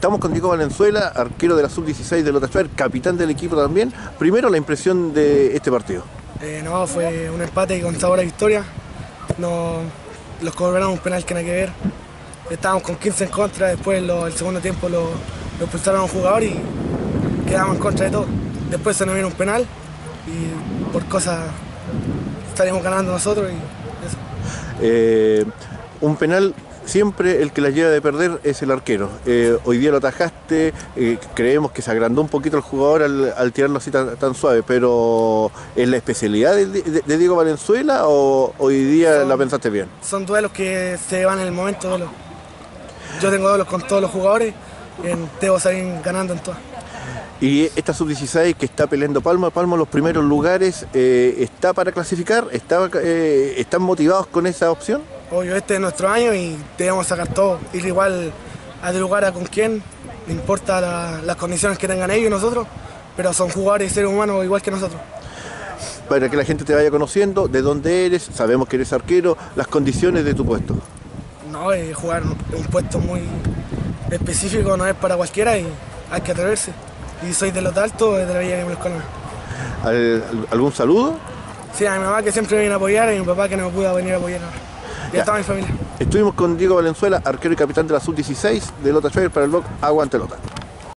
Estamos con Diego Valenzuela, arquero de la Sub-16 de Lota Schwager, capitán del equipo también. Primero, la impresión de este partido. No, fue un empate con sabor a victoria. No, los cobraron un penal que nada que ver. Estábamos con 15 en contra, después el segundo tiempo lo expulsaron a un jugador y quedamos en contra de todo. Después se nos vino un penal y por cosas estaríamos ganando nosotros y eso. Un penal, siempre el que la lleva de perder es el arquero. Hoy día lo atajaste, creemos que se agrandó un poquito el jugador al tirarlo así tan suave, pero ¿es la especialidad de Diego Valenzuela o hoy día la pensaste bien? Son duelos que se van en el momento. Duelos. Yo tengo duelos con todos los jugadores, debo salir ganando en todas. Y esta Sub-16 que está peleando palmo a palmo los primeros lugares, ¿está para clasificar? ¿Están motivados con esa opción? Obvio, este es nuestro año y debemos sacar todo, ir igual a de lugar a con quién, no importa las condiciones que tengan ellos y nosotros, pero son jugadores y seres humanos igual que nosotros. Para que la gente te vaya conociendo, de dónde eres, sabemos que eres arquero, las condiciones de tu puesto. No, jugar un puesto muy específico no es para cualquiera y hay que atreverse. Y soy de Lota Alto, de la Villa de Colón. ¿Algún saludo? Sí, a mi mamá que siempre me viene a apoyar y a mi papá que no me pudo venir a apoyar ahora. Y a toda mi familia. Estuvimos con Diego Valenzuela, arquero y capitán de la Sub-16 de Lota Schwager para el blog Aguante Lota.